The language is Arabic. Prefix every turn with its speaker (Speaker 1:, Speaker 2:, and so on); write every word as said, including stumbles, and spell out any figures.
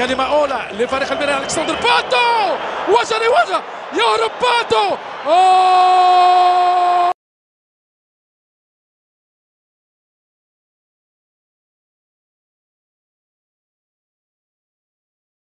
Speaker 1: كلمة أولى لفريق الميريا ألكسندر باتو، وجه لوجه يهرب باتو. أوه